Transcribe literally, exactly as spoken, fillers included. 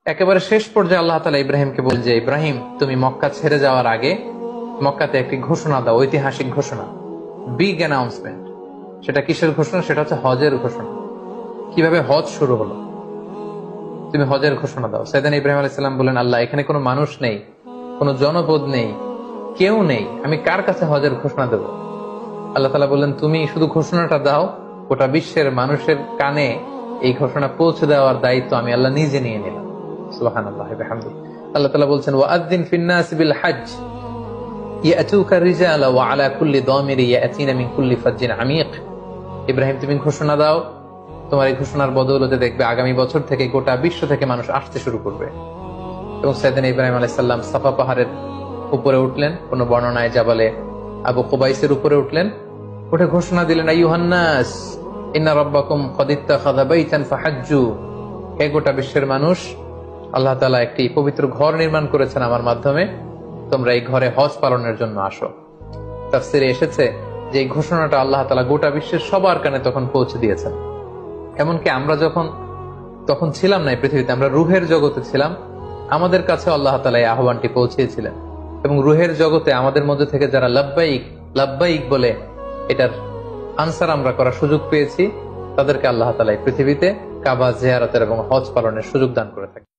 একেবারে শেষ পর্যায়ে আল্লাহ তাআলা ইব্রাহিমকে বলেন যে, ইব্রাহিম, তুমি মক্কা ছেড়ে যাওয়ার আগে মক্কাতে একটি ঘোষণা দাও, ঐতিহাসিক ঘোষণা, বিগ অ্যানাউন্সমেন্ট। সেটা কিসের ঘোষণা? সেটা হচ্ছে হজের ঘোষণা। কিভাবে হজ শুরু হলো, তুমি হজের ঘোষণা দাও। সাইয়েদনা ইব্রাহিম আলাইহিস সালাম বলেন, আল্লাহ, এখানে কোনো মানুষ নেই, কোনো জনপদ নেই, কেউ নেই, আমি কার কাছে হজের ঘোষণা দেব? আল্লাহ তাআলা বললেন, তুমি শুধু ঘোষণাটা দাও, গোটা বিশ্বের মানুষের কানে এই ঘোষণা পৌঁছে দেওয়ার দায়িত্ব আমি আল্লাহ নিজে নিয়ে নিলাম। সুবহানাল্লাহ ওয়া বিহামদিহি। আল্লাহ তাআলা বলছেন, ওয়াআযযিন ফিন-নাস বিল হজ্জ ইয়াতুকা রিজালা ওয়া আলা কুল্লি দামিরি ইয়াতিনা মিন কুল্লি ফাজ্জিন আমিক। ইব্রাহিম, তুমি ঘোষণা দাও, তোমার এই ঘোষণার বদৌলতে দেখবে আগামী বছর থেকে গোটা বিশ্ব থেকে মানুষ আসতে শুরু করবে। এবং সাইয়েদনা ইব্রাহিম আলাইহিস সালাম সাফা পাহাড়ের উপরে উঠলেন, কোন বর্ণনায় জাবালে আবু কুবাইসের উপরে উঠলেন, উঠে ঘোষণা দিলেন, আইয়ুহান নাস ইন্না রাব্বাকুম ক্বাদ ইত্তাখাযা বাইতান ফাহাজ্জু। হে গোটা বিশ্বের মানুষ, আল্লাহ তাআলা একটি পবিত্র ঘর নির্মাণ করেছেন আমার মাধ্যমে, তোমরা এই ঘরে হজ পালনের জন্য আসো। তাফসীরে এসেছে যে এই ঘোষণাটা আল্লাহ তাআলা গোটা বিশ্বের সবার কানে তখন পৌঁছে দিয়েছেন। এমনকি আমরা যখন তখন ছিলাম না এই পৃথিবীতে, আমরা রুহের জগতে ছিলাম, আমাদের কাছে আল্লাহ তাআলা এই আহ্বানটি পৌঁছিয়েছিলেন। এবং রুহের জগতে আমাদের মধ্যে থেকে যারা লাব্বাইক লাব্বাইক বলে এটার আনসার আমরা করার সুযোগ পেয়েছি, তাদেরকে আল্লাহ তাআলা এই পৃথিবীতে কাবা জিয়ারতের এবং হজ পালনের সুযোগ দান করে থাকে।